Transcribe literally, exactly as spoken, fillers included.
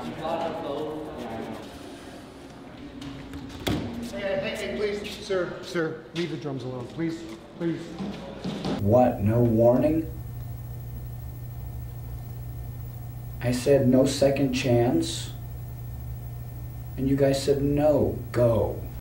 Hey, hey, hey, please, sir, sir, leave the drums alone, please, please. What, no warning? I said no second chance, and you guys said no, go.